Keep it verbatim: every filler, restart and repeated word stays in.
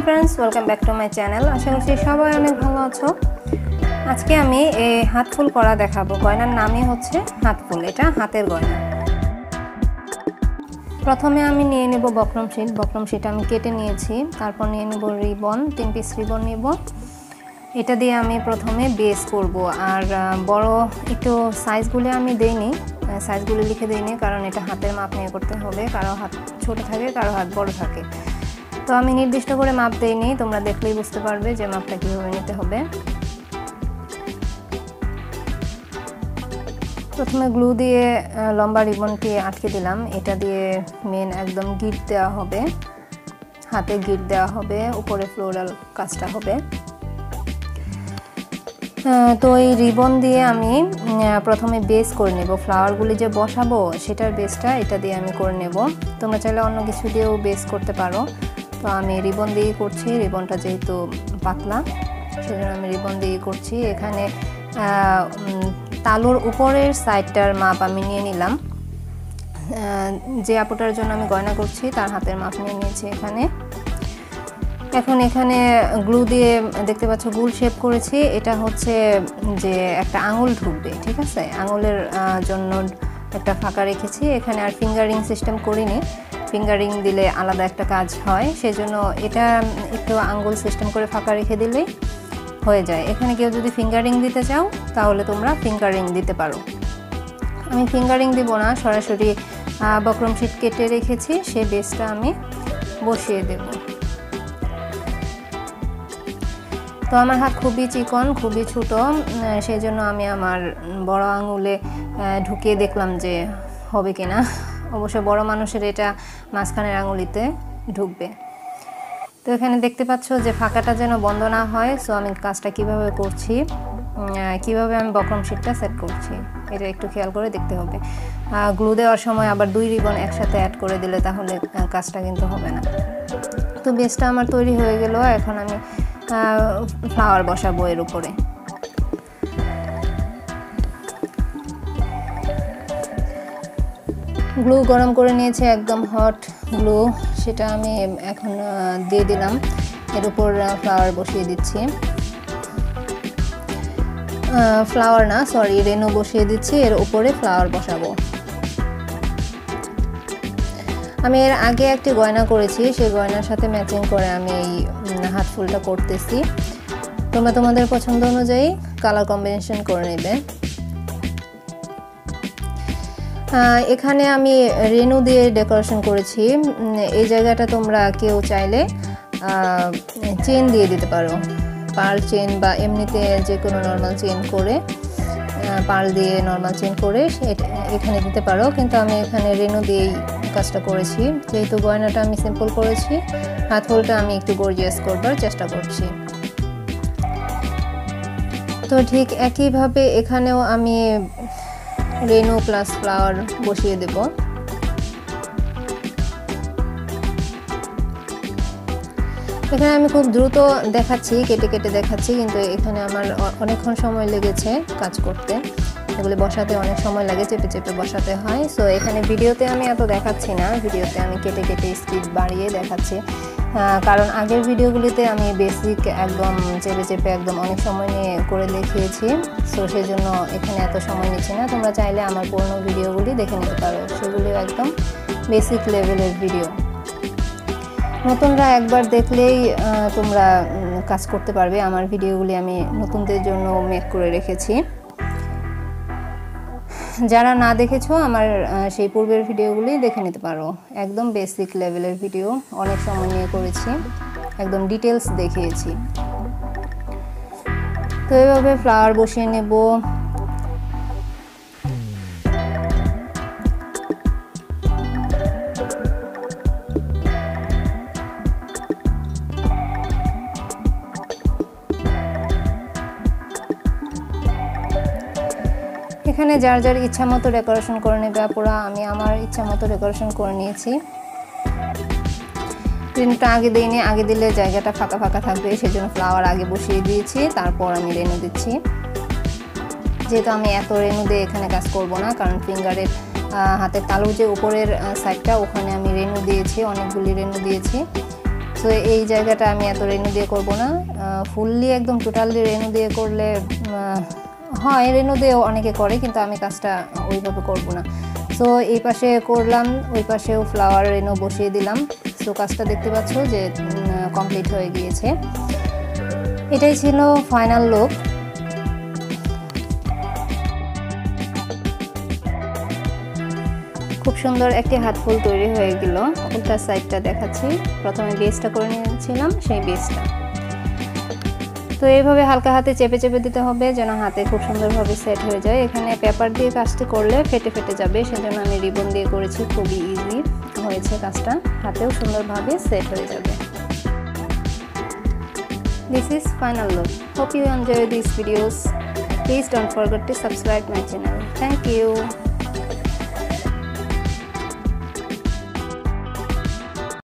আসসালামু friends, welcome back to my channel. আশা করছি সবাই অনেক ভালো আছো। আজকে আমি এই হাত ফুল করা দেখাবো। গয়নার নামই হচ্ছে হাত ফুল, এটা হাতের গয়না। প্রথমে আমি নিয়ে নেব বক্রম শিট। বক্রম শিট আমি কেটে নিয়েছি। তারপর নিয়ে নেব রিবন, তিন পিস রিবন নেব। এটা দিয়ে আমি প্রথমে বেস করব। আর বড় একটু সাইজগুলো আমি দেইনি, সাইজগুলো লিখে দিইনি, কারণ এটা হাতের মাপ নিয়ে করতে হবে। কারো হাত ছোট থাকে, কারো হাত বড় থাকে, তো আমি নির্দিষ্ট করে মাপ দেইনি। তোমরা দেখলেই বুঝতে পারবে যে মাপটা কীভাবে নিতে হবে। প্রথমে গ্লু দিয়ে লম্বা রিবনটি আটকে দিলাম। এটা দিয়ে মেন একদম গিট দেওয়া হবে, হাতে গিট দেওয়া হবে, উপরে ফ্লোরাল কাজটা হবে। তো এই রিবন দিয়ে আমি প্রথমে বেস করে নেব। ফ্লাওয়ারগুলি যে বসাবো সেটার বেসটা এটা দিয়ে আমি করে নেব। তোমরা চাইলে অন্য কিছু দিয়েও বেস করতে পারো, তো আমি রিবন দিয়েই করছি। রিবনটা যেহেতু পাতলা, সেজন্য আমি রিবন দিয়েই করছি। এখানে তালুর উপরের সাইডটার মাপ আমি নিয়ে নিলাম। যে আপুটার জন্য আমি গয়না করছি তার হাতের মাপ নিয়ে নিয়েছি এখানে। এখন এখানে গ্লু দিয়ে দেখতে পাচ্ছ গোল শেপ করেছি। এটা হচ্ছে যে একটা আঙুল ঢুকবে, ঠিক আছে? আঙুলের জন্য একটা ফাঁকা রেখেছি এখানে। আর ফিঙ্গারিং সিস্টেম করিনি, ফিঙ্গারিং দিলে আলাদা একটা কাজ হয়, সেজন্য এটা একটু আঙুল সিস্টেম করে ফাঁকা রেখে দিলেই হয়ে যায়। এখানে কেউ যদি ফিঙ্গারিং দিতে চাও তাহলে তোমরা ফিঙ্গারিং দিতে পারো। আমি ফিঙ্গারিং দিব না, সরাসরি বক্রম শিট কেটে রেখেছি, সেই বেসটা আমি বসিয়ে দেব। তো আমার হাত খুবই চিকন, খুবই ছোটো, সেই জন্য আমি আমার বড় আঙুলে ঢুকিয়ে দেখলাম যে হবে কিনা। অবশ্য বড় মানুষের এটা মাঝখানের আঙুলিতে ঢুকবে। তো এখানে দেখতে পাচ্ছ যে ফাঁকাটা যেন বন্ধ না হয়। সো আমি কাজটা কিভাবে করছি, কিভাবে আমি বক্রম শিটটা সেট করছি, এটা একটু খেয়াল করে দেখতে হবে। গ্লু দেওয়ার সময় আবার দুই রিবন একসাথে অ্যাড করে দিলে তাহলে কাজটা কিন্তু হবে না। তো বেসটা আমার তৈরি হয়ে গেল। এখন আমি ফ্লাওয়ার বসাবো এর উপরে। গ্লু গরম করে নিয়েছে, একদম হট গ্লু, সেটা আমি এখন দিয়ে দিলাম। এর উপর ফ্লাওয়ার বসিয়ে দিচ্ছি, ফ্লাওয়ার না সরি রেনু বসিয়ে দিচ্ছি। এর উপরে ফ্লাওয়ার বসাবো। আমি এর আগে একটি গয়না করেছি, সেই গয়নার সাথে ম্যাচিং করে আমি এই হাত ফুলটা করতেছি। তোমরা তোমাদের পছন্দ অনুযায়ী কালার কম্বিনেশন করে নেবে। এখানে আমি রেনু দিয়ে ডেকোরেশন করেছি। এই জায়গাটা তোমরা কেউ চাইলে চেন দিয়ে দিতে পারো, পার্ল চেন বা এমনিতে যে কোনো নর্মাল চেন করে, পার্ল দিয়ে নর্মাল চেন করে এখানে দিতে পারো, কিন্তু আমি এখানে রেনু দিয়েই কাজটা করেছি। যেহেতু গয়নাটা আমি সিম্পল করেছি, হাত ফুলটা আমি একটু গর্জিয়াস করবার চেষ্টা করছি। তো ঠিক একইভাবে এখানেও আমি রেনু প্লাস ফ্লাওয়ার বসিয়ে দেব। এখানে আমি খুব দ্রুত দেখাচ্ছি, কেটে কেটে দেখাচ্ছি, কিন্তু এখানে আমার অনেকক্ষণ সময় লেগেছে কাজ করতে। এগুলি বসাতে অনেক সময় লাগে, চেপে চেপে বসাতে হয়। সো এখানে ভিডিওতে আমি এত দেখাচ্ছি না, ভিডিওতে আমি কেটে কেটে স্পিড বাড়িয়ে দেখাচ্ছি, কারণ আগের ভিডিওগুলিতে আমি বেসিক একদম চেপে চেপে একদম অনেক সময় নিয়ে করে দেখিয়েছি। সো সেই জন্য এখানে এত সময় নিচ্ছি না। তোমরা চাইলে আমার পুরনো ভিডিওগুলি দেখে নিতে পারো, সেগুলিও একদম বেসিক লেভেলের ভিডিও। নতুনরা একবার দেখলেই তোমরা কাজ করতে পারবে। আমার ভিডিওগুলি আমি নতুনদের জন্য মেক করে রেখেছি। যারা না দেখেছো আমার সেই পূর্বের ভিডিওগুলি দেখে নিতে পারো, একদম বেসিক লেভেলের ভিডিও, অনেক সময় নিয়ে করেছি, একদম ডিটেলস দেখিয়েছি। তো এভাবে ফ্লাওয়ার বসিয়ে নেব। এখানে যার যার ইচ্ছা মতো ডেকোরেশন করে নেবে আপুরা। আমি আমার ইচ্ছা মতো ডেকোরেশন করে নিয়েছি। রেনুটা আগে দিইনি, আগে দিলে জায়গাটা ফাঁকা ফাঁকা থাকবে, সেজন্য ফ্লাওয়ার আগে বসিয়ে দিয়েছি, তারপর আমি রেনু দিচ্ছি। যেহেতু আমি এত রেনু দিয়ে এখানে কাজ করব না, কারণ ফিঙ্গারের হাতের তালুর যে উপরের সাইডটা ওখানে আমি রেনু দিয়েছি, অনেকগুলি রেনু দিয়েছি। সো এই জায়গাটা আমি এত রেনু দিয়ে করব না, ফুললি একদম টোটালি রেনু দিয়ে করলে হয়, রেনু দিয়েও অনেকে করে, কিন্তু আমি কাজটা ওইভাবে করব না। সো এই পাশে করলাম, ওই পাশেও ফ্লাওয়ার রেনু বসিয়ে দিলাম। সো কাজটা দেখতে পাচ্ছ যে কমপ্লিট হয়ে গিয়েছে। এটাই ছিল ফাইনাল লুক। খুব সুন্দর একটি হাত ফুল তৈরি হয়ে গেল। উল্টা সাইডটা দেখাচ্ছি, প্রথমে বেসটা করে নিয়েছিলাম, সেই বেসটা। তো এইভাবে হালকা হাতে চেপে চেপে দিতে হবে যেন হাতে খুব সুন্দরভাবে সেট হয়ে যায়। এখানে পেপার দিয়ে কাজটি করলে ফেটে ফেটে যাবে, সেজন্য আমি রিবন দিয়ে করেছি, খুবই ইজি হয়েছে কাজটা, হাতেও সুন্দরভাবে সেট হয়ে যাবে। This is final look. Hope you enjoy these videos. Please don't forget to subscribe my channel. Thank you.